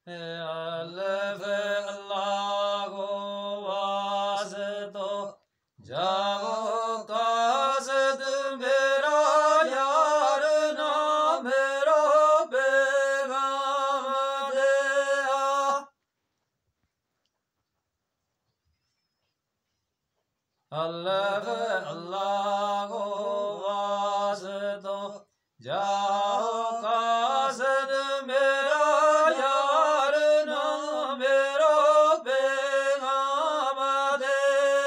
अल्लाह अल्लाह वास्तो जाओ कासद मेरा यार ना मेरो पैगाम दे अल्लाह अल्लाह वास्तो जाओ कासद मेरा यार ना मेरो पैगाम दे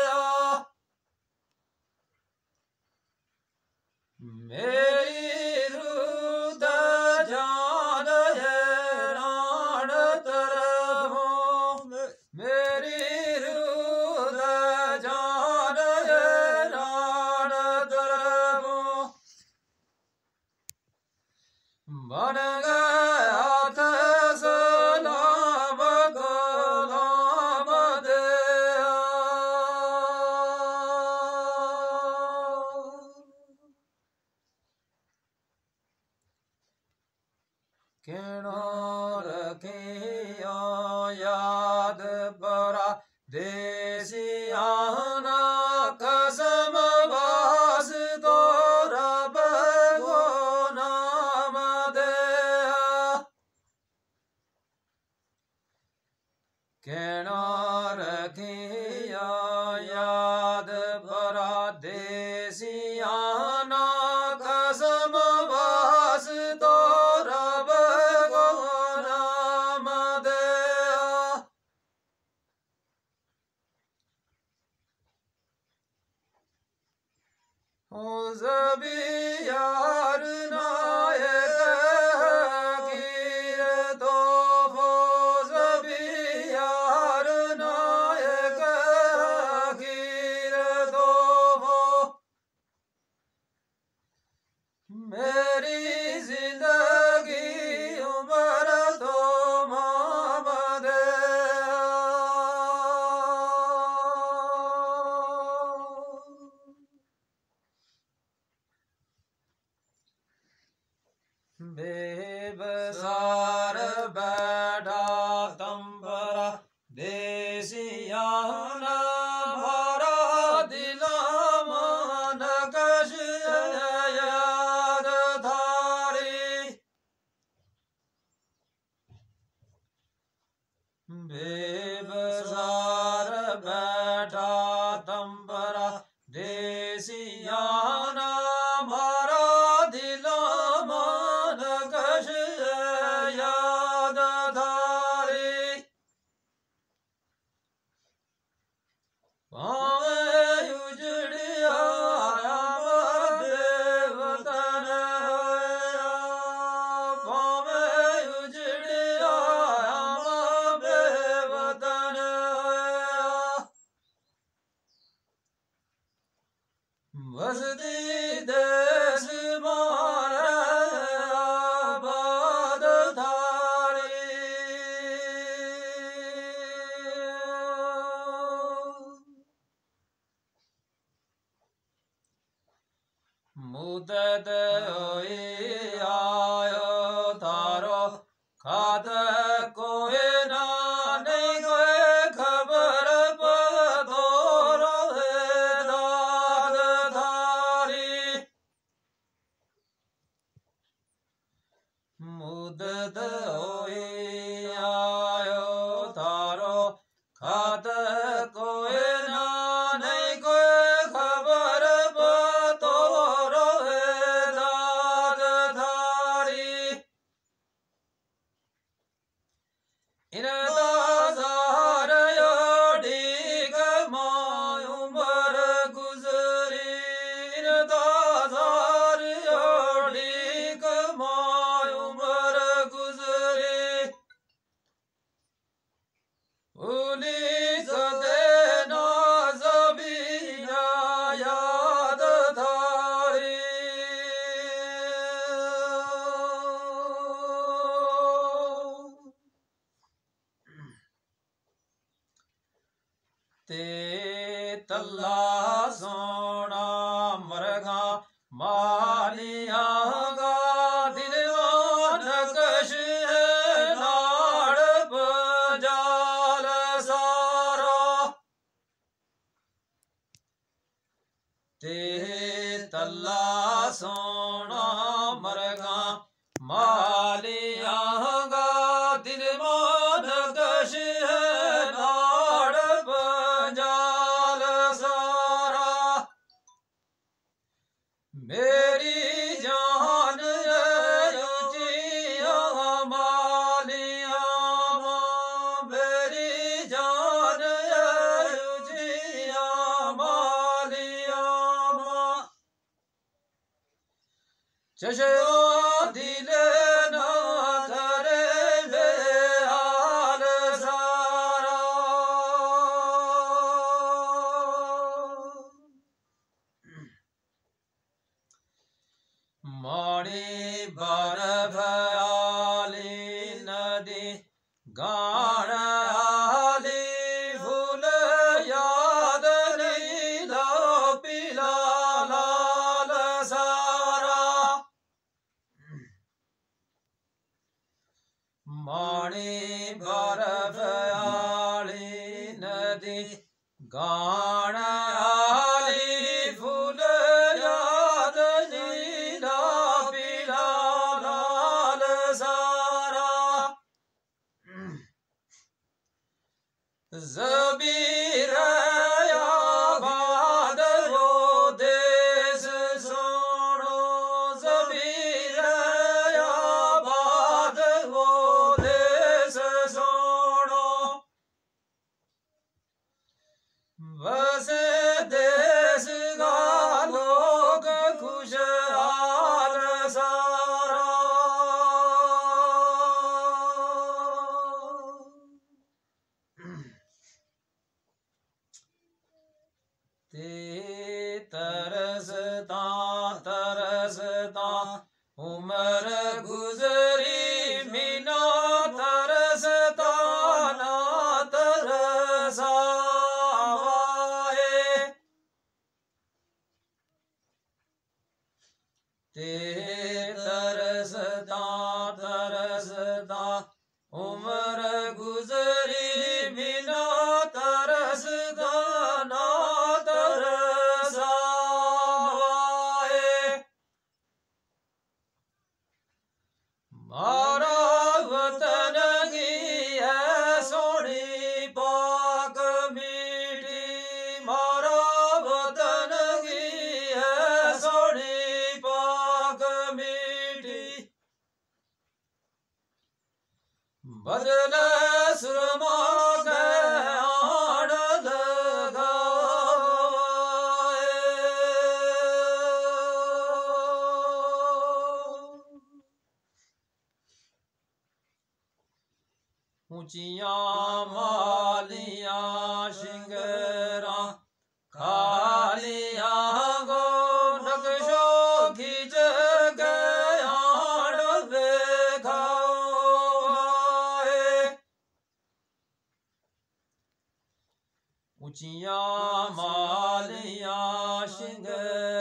मेरी रूह जान हैरान तरफों मेरी रूह जान हैरान तरफों बन गया था सलाम कलाम दे किनो रखियो याद बरा देसियाना कसम बास तो रब को नाम दे किनो रखियो याद बरा देसियाना कसम बास तो रब को नाम दे ओ ज़बी यार नायक कीर तो हो ज़बी यार नायक कीर तो हो मेरी जिंदगी उम्र तो मोहम्मद बेबसार बैठा तंबरा देसियाना भरा दिला मान कश याद थारी बेबसार बैठा तंबरा देसियाना भरा दिला मान कश याद थारी पावे उजड़िया बेवतन पावे उजड़िया बेवतन बसती देश मारे आबाद थारी मुदत होई आयो थारो खात कोई ना नहीं कोई खबर पतो रोहे दाद थारी मुदत होई आयो थारो खात कोई ना नहीं कोई खबर पतो रोहे दाद थारी इन दाजार योड़ी कमाई उम्र गुजरी इन दाजार योड़ी कमाई उम्र गुजरी उली सदे नाज़बीना याद थारी ते तल्ला सोना मरगा मालिया गा दिलवा नकश नाड़ चशो दिल न करे बेहाल सारा माड़ी बर्फ आली नदी गाण आली फूल याद नीला पीला लाल सारा माड़ी बर्फ आली नदी गाण आली फूल याद नीला पीला लाल सारा ज़बीर आबाद वो देश सोनो ज़बीर आबाद वो देश सोनो बस देश का लोग खुशहाल सारा ते तरसता तरसता उम्र गुजरी मीना तरसता ना तरसा ते तरसता तरसता उम्र गुजरी बिना तरसता ना तरसा मारा वतन की है सोनी पाक मीठी मारा वतन की है सोनी पाक मीठी बदल सुरमा के आड़ लगाए ऊंचियां मालियां शिंगरा खालियां गो नक्शो खींच गया ऊंचियां मालियां शिंगरा